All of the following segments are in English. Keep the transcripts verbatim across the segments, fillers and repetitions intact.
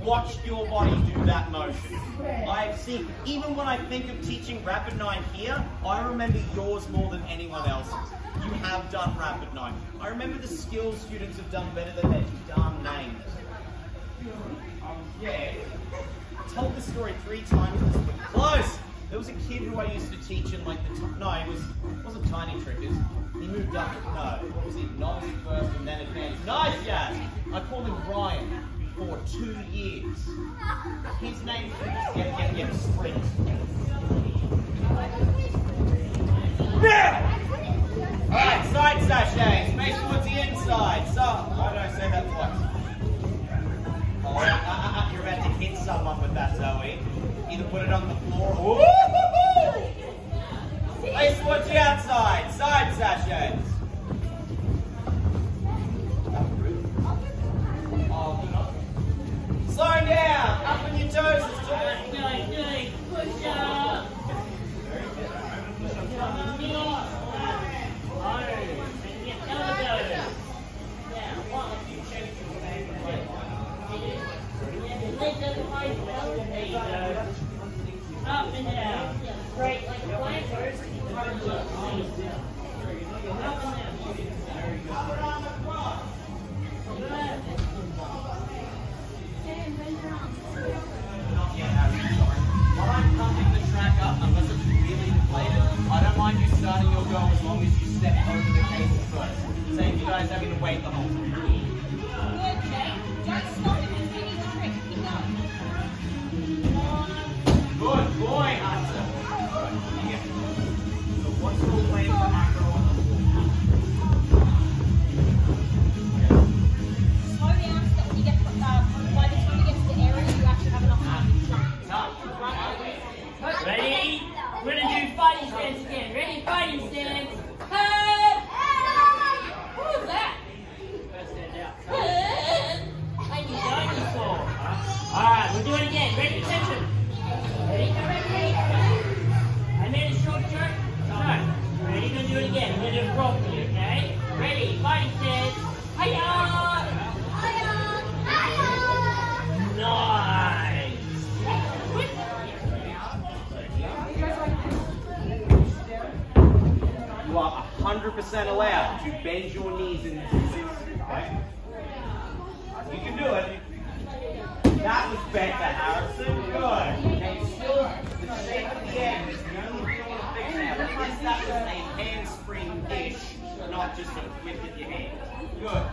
watched your body do that motion. I've seen, even when I think of teaching Rapid nine here, I remember yours more than anyone else's. You have done Rapid nine. I remember the skills students have done better than their darn names. Um, yeah. I told this story three times this week. Close! There was a kid who I used to teach in like the, t no, it was, it wasn't Tiny Trickers. He moved up, no, what was he? Novice first and then advanced. Nice, yeah! I called him Ryan for two years. His name was get, get, get, Sprint. Yeah! Alright, side sachets. Face towards the inside. So, why did I say that twice? Oh, uh, uh, uh, you're about to hit someone with that, Zoe. Either put it on the floor or... Face towards the outside. Side sachets. Oh, slow down. Up on your toes. It's too Good, push up. Up and down. Right, like the flankers. Up and down. While I'm pumping the track up, unless it's really deflated, I don't mind you starting your go as long as you step over the cable first. Save you guys having to wait the whole time. Good, Jay. Don't stop it if you need a trick. Keep going. Good boy, Hunter. Yeah. So what's your plan for acro on the floor? Slow down so that when you get, uh, by the time you get to the area, you actually have enough time to jump. Ready? We're going to do fighting stance again. Ready? Fighting stance. Hey! What was that? First stand out. Like a dinosaur. Alright, we'll do it again. Ready? Attention. Ready? Ready? I made a short joke. So, ready? We're going to do it again. We're going to do it properly, okay? Ready? Fighting stance. Hiya! Nice! You are one hundred percent allowed to bend your knees in this position, okay? You can do it. That was better, Harrison. Good. Okay, still, the shape of the end is the only thing I want to fix now. At least that was a handspring-ish, not just a whip with your hand. Good.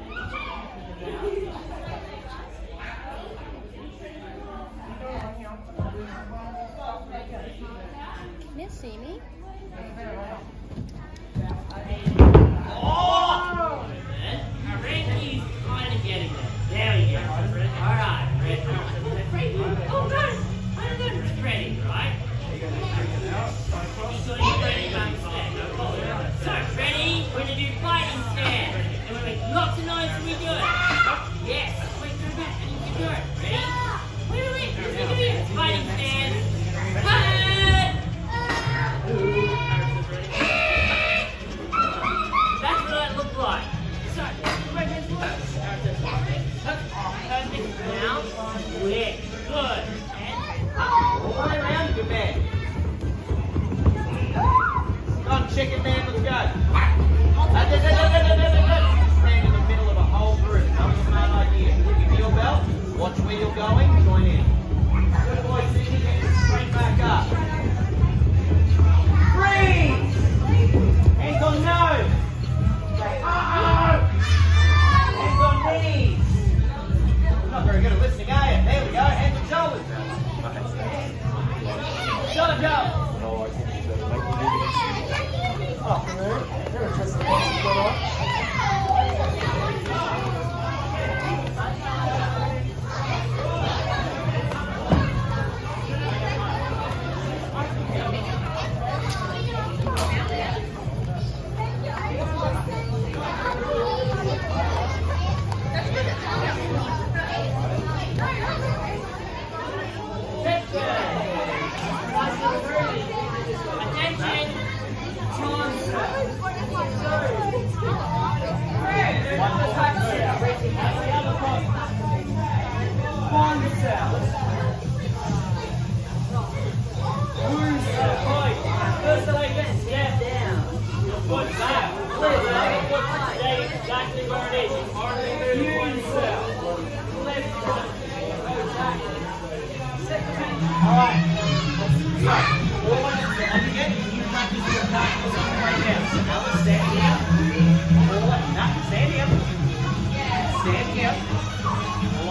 Can you see me? Oh! I reckon he's kind of getting it. There we go. Alright, ready. Oh, God! I don't know if it's ready, right? He's got his ready back stand. So, ready? We're going to do fighting stand. And we're going to make lots of noise when we do it. Yes. Wait, go back and you can do it. Ready? Wait, wait, wait. Let's do it. Fighting stand. Cut! That's what it looked like. So, right hands forward. Perfect. Now, quick. Good. And All the way around, good man. Come on, chicken man, let's go. Stand in the middle of a whole group. That was a smart idea. Give me your belt. Watch where you're going. Join in. Good boy, Cindy. Get straight back up. Freeze! Hands on nose. Say, uh-oh! Hands on knees. You're not very good at listening, are you? There we go. Hands on shoulders.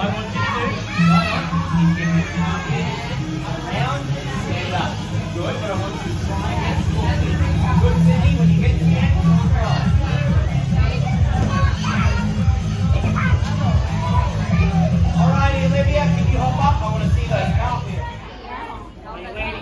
I want you to do, right on, is get your arm in, around, stand up. Good, but I want you to try and get squatted. Good, Cindy, when you get to the ankle, cross. Alrighty, Olivia, can you hop up? I want to see those cartwheels. Are you waiting?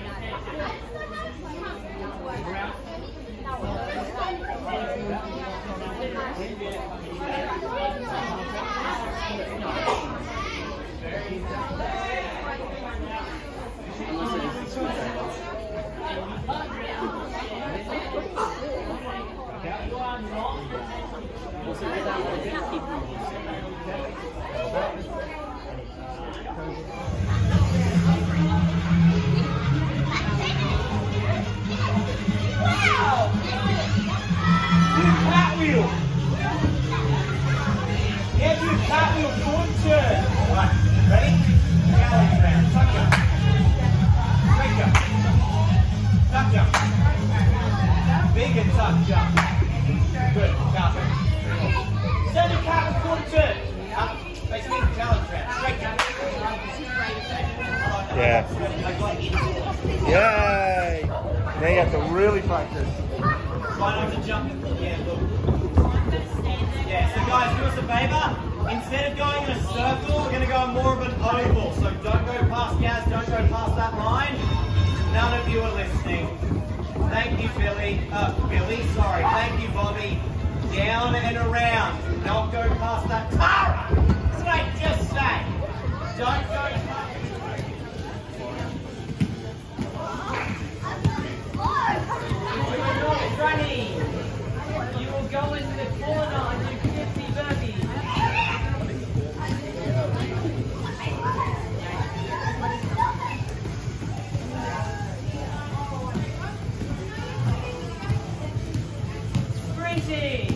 Cartwheel. Yeah, do a cartwheel, forward turn. Alright, ready? Challenge round. Tuck jump. Straight jump. Tuck jump. Big and tuck jump. Good, cartwheel. Standing cartwheel, forward turn. Up, face me, challenge round. Straight jump. Yeah. I got it. Yay! Now you have to really practice. Try not to jump. Yeah, look. Yeah, so guys, do us a favour. Instead of going in a circle, we're going to go in more of an oval. So don't go past Gaz, don't go past that line. None of you are listening. Thank you, Billy. Uh, Billy, sorry. Thank you, Bobby. Down and around. Don't go past that. Tara! That's what I just said. Don't go past. Running. You will go in the corner and do fifty burpees. Sprinting.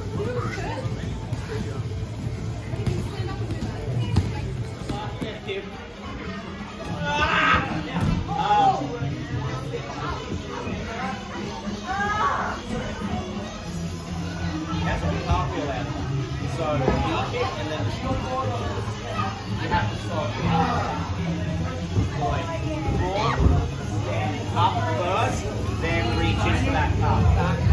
That's what we cartwheel out. So knee kick and then you have to stop. Like forward, stand up first, then reach into that cup.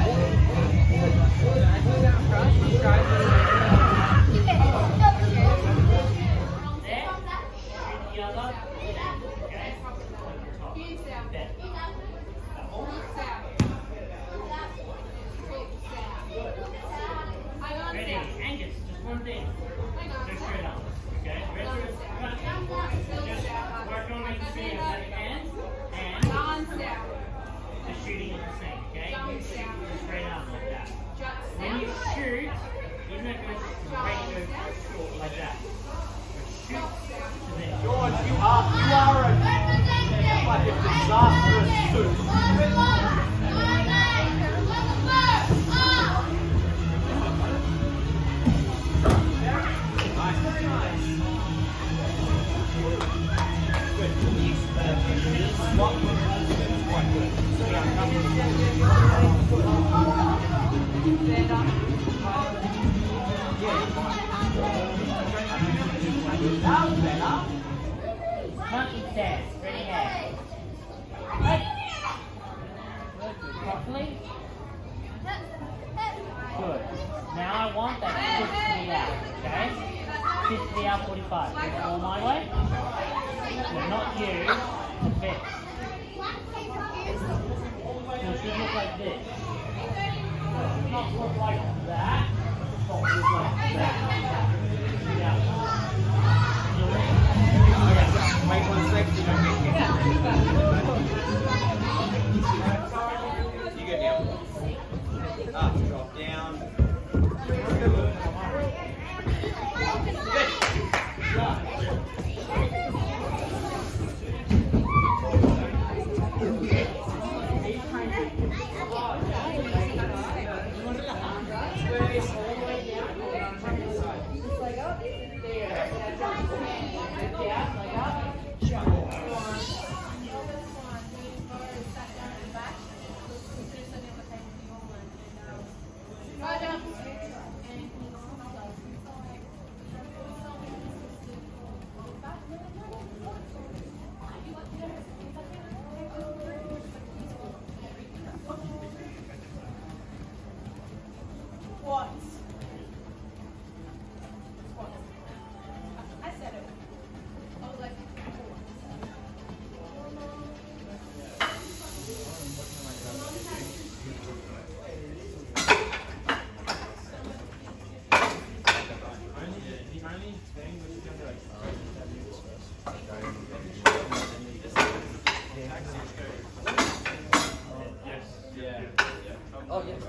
Ready? Angus, just one thing. Just straight up. Okay? Ready? Just work on making sure you have your hands and just shooting at the same, okay? You shoot straight up like that. When you shoot, even if it goes straight, it goes short like that. But shoot to there. George, you are you are a like a disastrous suit. Monkey stairs, ready head. Right. Properly. Good. Now I want that fist to be out, okay? Fist to be out forty-five. Is it all my way? No, not you, the fist. So it should look like this. It should not look like that. It should look like that. Yeah. Wait one second, you don't get hit. You get down. Up, drop down. Oh, yeah.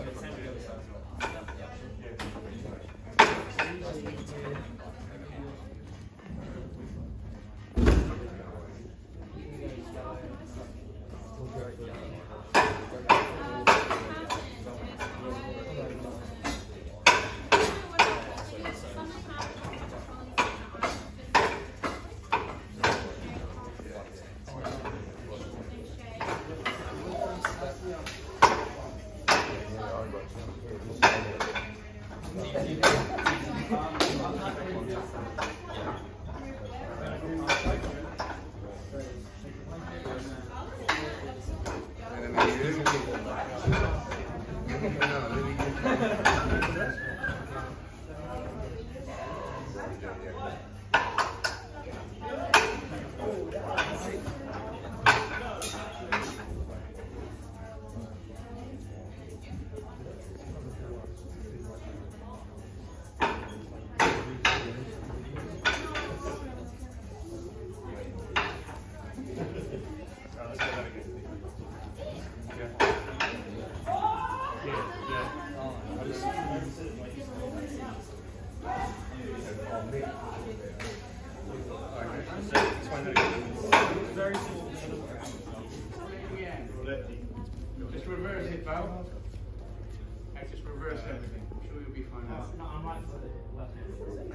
Just reverse it, Val. Just reverse everything. I'm sure you'll be fine. No, I'm right for the left hand.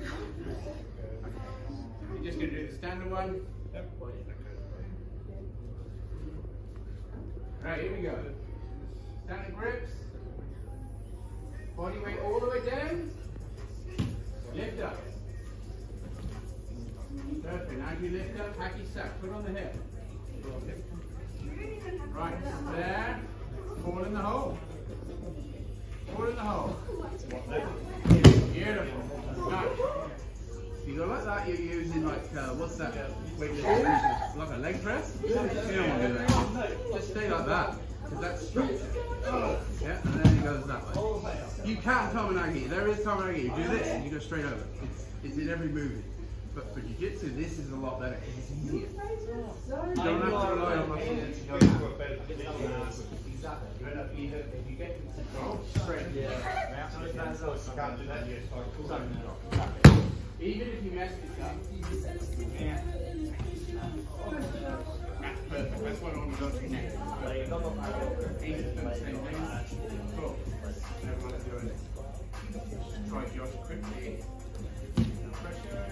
You're just going to do the standard one. Yep. Right, here we go. Standing grips. Body weight all the way down. Lift up. Perfect. Now as you lift up, hacky sack. Put on the hip. Right, there. Fall in the hole. Fall in the hole. Beautiful. Now, you go like that, you're using like, uh, what's that? Wait, like a leg press? You don't want to do that. Just stay like that, because that's structure. Yeah, and then it goes that way. You can Tomonagi. There is Tomonagi. You do this, and you go straight over. It's, it's in every movement. But for jiu-jitsu, this is a lot better. It's easier. You don't have to rely on muscle. Exactly. If you get control, straight. Even if you mess this up. Yeah. That's perfect. That's what I want to go to next. Easy to do the same thing. Cool. Everyone's doing it. Try Josh quickly. Pressure.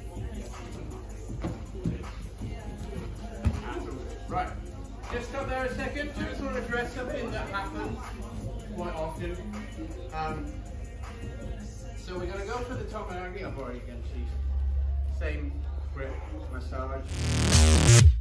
Right, just stop there a second. Just want to address something that happens quite often. Um, so we're going to go for the Tomonagi. I've already again, Same grip massage.